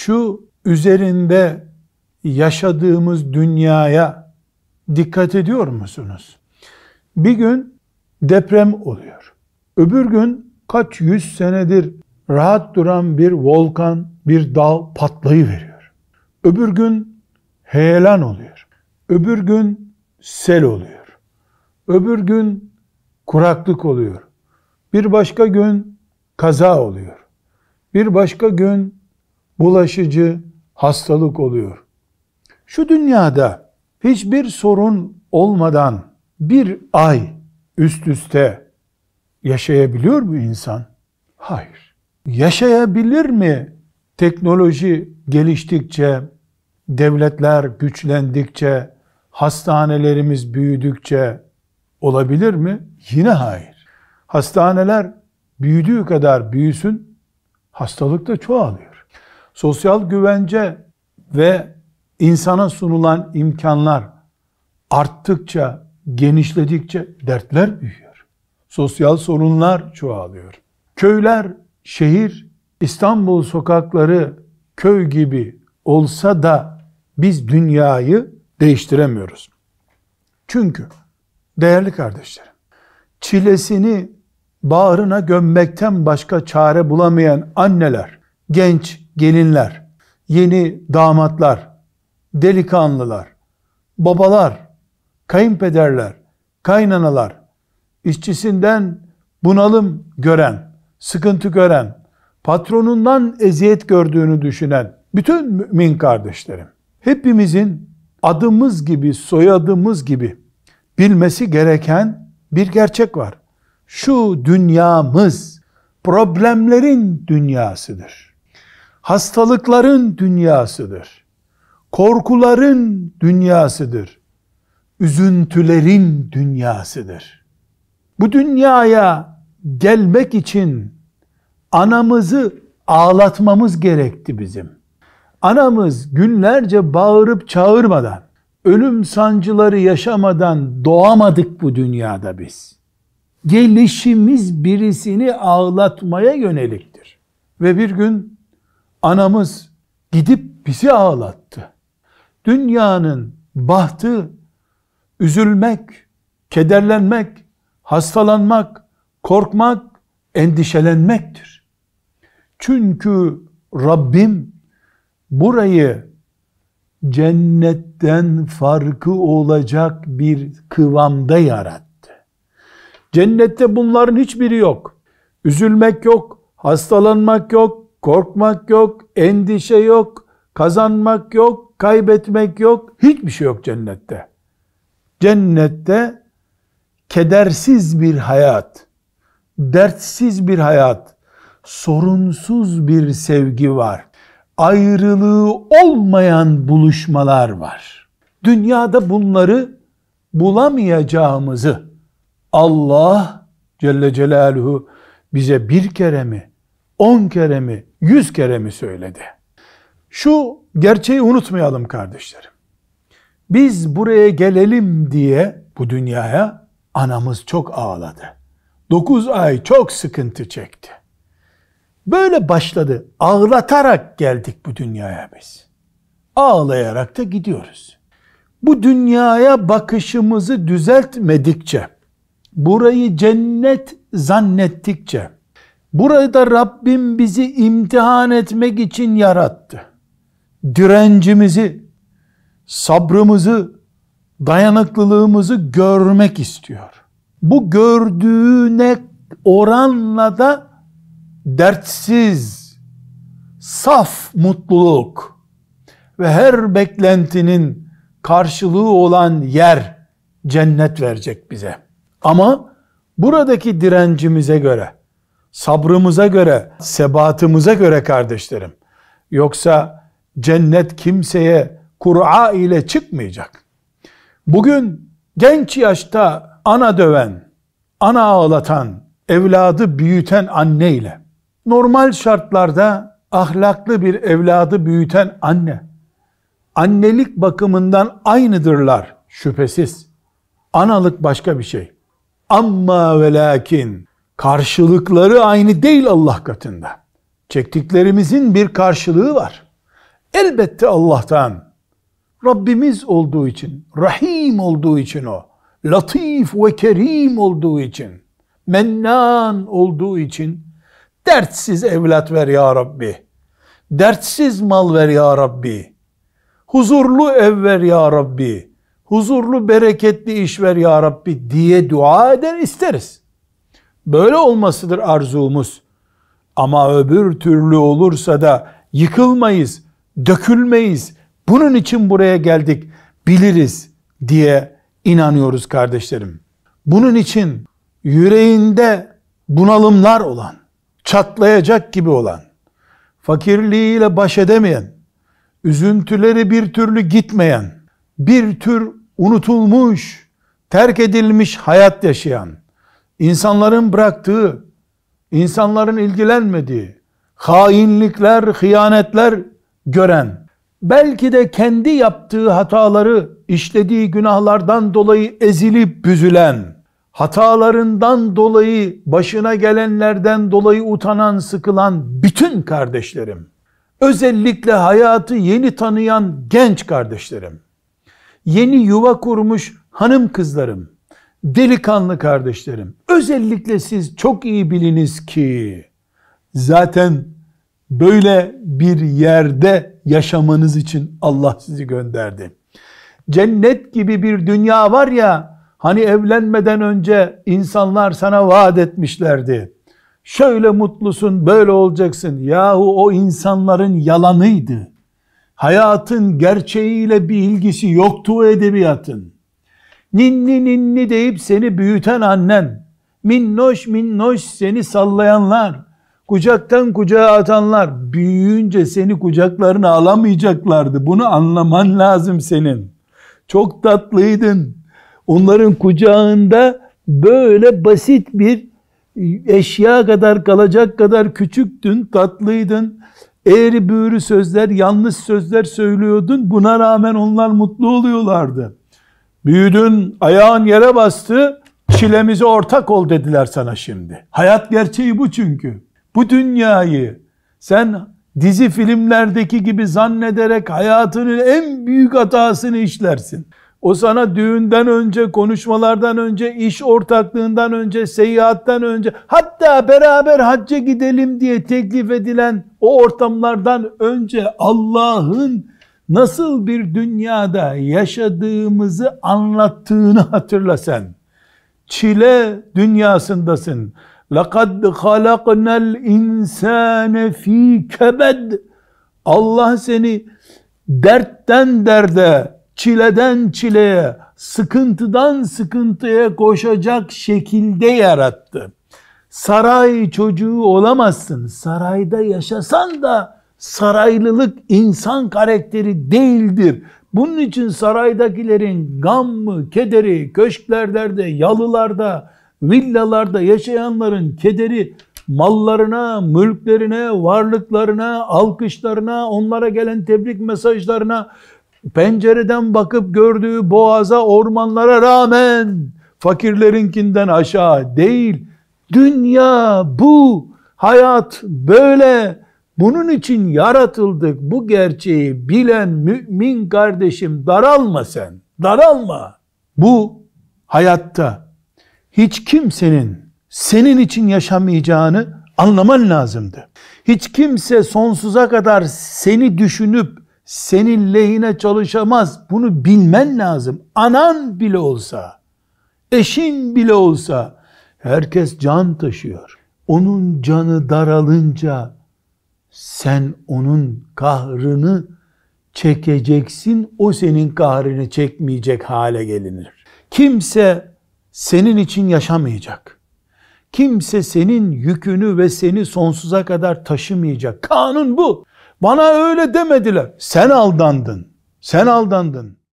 şu üzerinde yaşadığımız dünyaya dikkat ediyor musunuz? Bir gün deprem oluyor. Öbür gün kaç yüz senedir rahat duran bir volkan, bir dağ patlayıveriyor. Öbür gün heyelan oluyor. Öbür gün sel oluyor. Öbür gün kuraklık oluyor. Bir başka gün kaza oluyor. Bir başka gün bulaşıcı hastalık oluyor. Şu dünyada hiçbir sorun olmadan bir ay üst üste yaşayabiliyor mu insan? Hayır. Yaşayabilir mi? Teknoloji geliştikçe, devletler güçlendikçe, hastanelerimiz büyüdükçe olabilir mi? Yine hayır. Hastaneler büyüdüğü kadar büyüsün, hastalık da çoğalıyor. Sosyal güvence ve insana sunulan imkanlar arttıkça, genişledikçe dertler büyüyor. Sosyal sorunlar çoğalıyor. Köyler, şehir, İstanbul sokakları köy gibi olsa da biz dünyayı değiştiremiyoruz. Çünkü değerli kardeşlerim, çilesini bağrına gömmekten başka çare bulamayan anneler, genç gelinler, yeni damatlar, delikanlılar, babalar, kayınpederler, kaynanalar, işçisinden bunalım gören, sıkıntı gören, patronundan eziyet gördüğünü düşünen bütün mümin kardeşlerim, hepimizin adımız gibi, soyadımız gibi bilmesi gereken bir gerçek var. Şu dünyamız problemlerin dünyasıdır. Hastalıkların dünyasıdır. Korkuların dünyasıdır. Üzüntülerin dünyasıdır. Bu dünyaya gelmek için anamızı ağlatmamız gerekti bizim. Anamız günlerce bağırıp çağırmadan, ölüm sancıları yaşamadan doğamadık bu dünyada biz. Gelişimiz birisini ağlatmaya yöneliktir. Ve bir gün anamız gidip bizi ağlattı. Dünyanın bahtı üzülmek, kederlenmek, hastalanmak, korkmak, endişelenmektir. Çünkü Rabbim burayı cennetten farkı olacak bir kıvamda yarattı. Cennette bunların hiçbiri yok. Üzülmek yok, hastalanmak yok, korkmak yok, endişe yok, kazanmak yok, kaybetmek yok. Hiçbir şey yok cennette. Cennette kedersiz bir hayat, dertsiz bir hayat, sorunsuz bir sevgi var. Ayrılığı olmayan buluşmalar var. Dünyada bunları bulamayacağımızı Allah Celle Celaluhu bize bir kere mi, 10 kere mi, 100 kere mi söyledi? Şu gerçeği unutmayalım kardeşlerim. Biz buraya gelelim diye bu dünyaya anamız çok ağladı. 9 ay çok sıkıntı çekti. Böyle başladı. Ağlatarak geldik bu dünyaya biz. Ağlayarak da gidiyoruz. Bu dünyaya bakışımızı düzeltmedikçe, burayı cennet zannettikçe, burada Rabbim bizi imtihan etmek için yarattı. Direncimizi, sabrımızı, dayanıklılığımızı görmek istiyor. Bu gördüğüne oranla da dertsiz, saf mutluluk ve her beklentinin karşılığı olan yer cennet verecek bize. Ama buradaki direncimize göre, sabrımıza göre, sebatımıza göre kardeşlerim. Yoksa cennet kimseye Kur'a ile çıkmayacak. Bugün genç yaşta ana döven, ana ağlatan, evladı büyüten anneyle, normal şartlarda ahlaklı bir evladı büyüten anne, annelik bakımından aynıdırlar şüphesiz. Analık başka bir şey. Amma ve lakin karşılıkları aynı değil Allah katında. Çektiklerimizin bir karşılığı var. Elbette Allah'tan. Rabbimiz olduğu için, Rahim olduğu için o, Latif ve Kerim olduğu için, Mennan olduğu için, dertsiz evlat ver ya Rabbi, dertsiz mal ver ya Rabbi, huzurlu ev ver ya Rabbi, huzurlu bereketli iş ver ya Rabbi diye dua eder isteriz. Böyle olmasıdır arzumuz. Ama öbür türlü olursa da yıkılmayız, dökülmeyiz, bunun için buraya geldik, biliriz diye inanıyoruz kardeşlerim. Bunun için yüreğinde bunalımlar olan, çatlayacak gibi olan, fakirliğiyle baş edemeyen, üzüntüleri bir türlü gitmeyen, bir tür unutulmuş, terk edilmiş hayat yaşayan, insanların bıraktığı, insanların ilgilenmediği, hainlikler, hıyanetler gören, belki de kendi yaptığı hataları, işlediği günahlardan dolayı ezilip büzülen, hatalarından dolayı, başına gelenlerden dolayı utanan, sıkılan bütün kardeşlerim, özellikle hayatı yeni tanıyan genç kardeşlerim, yeni yuva kurmuş hanım kızlarım, delikanlı kardeşlerim, özellikle siz çok iyi biliniz ki, zaten böyle bir yerde yaşamanız için Allah sizi gönderdi. Cennet gibi bir dünya var ya, hani evlenmeden önce insanlar sana vaat etmişlerdi. Şöyle mutlusun, böyle olacaksın. Yahu o insanların yalanıydı. Hayatın gerçeğiyle bir ilgisi yoktu o edebiyatın. Ninni ninni deyip seni büyüten annen, minnoş minnoş seni sallayanlar, kucaktan kucağa atanlar, büyüyünce seni kucaklarına alamayacaklardı. Bunu anlaman lazım senin. Çok tatlıydın. Onların kucağında böyle basit bir eşya kadar kalacak kadar küçüktün, tatlıydın. Eğri büğrü sözler, yanlış sözler söylüyordun. Buna rağmen onlar mutlu oluyorlardı. Büyüdün, ayağın yere bastı, çilemize ortak ol dediler sana şimdi. Hayat gerçeği bu çünkü. Bu dünyayı sen dizi filmlerdeki gibi zannederek hayatının en büyük hatasını işlersin. O sana düğünden önce, konuşmalardan önce, iş ortaklığından önce, seyahatten önce, hatta beraber hacca gidelim diye teklif edilen o ortamlardan önce Allah'ın nasıl bir dünyada yaşadığımızı anlattığını hatırla sen. Çile dünyasındasın. لَقَدْ خَلَقْنَا الْاِنْسَانَ ف۪ي كَبَدٍ. Allah seni dertten derde, çileden çileye, sıkıntıdan sıkıntıya koşacak şekilde yarattı. Saray çocuğu olamazsın. Sarayda yaşasan da saraylılık insan karakteri değildir. Bunun için saraydakilerin gammı, kederi, köşklerde, yalılarda, villalarda yaşayanların kederi mallarına, mülklerine, varlıklarına, alkışlarına, onlara gelen tebrik mesajlarına, pencereden bakıp gördüğü boğaza, ormanlara rağmen fakirlerinkinden aşağı değil. Dünya bu, hayat böyle. Bunun için yaratıldık. Bu gerçeği bilen mümin kardeşim, daralma sen. Daralma. Bu hayatta hiç kimsenin senin için yaşamayacağını anlaman lazımdı. Hiç kimse sonsuza kadar seni düşünüp senin lehine çalışamaz. Bunu bilmen lazım. Anan bile olsa, eşin bile olsa, herkes can taşıyor. Onun canı daralınca sen onun kahrını çekeceksin, o senin kahrını çekmeyecek hale gelinir. Kimse senin için yaşamayacak. Kimse senin yükünü ve seni sonsuza kadar taşımayacak. Kanun bu. Bana öyle demediler. Sen aldandın. Sen aldandın.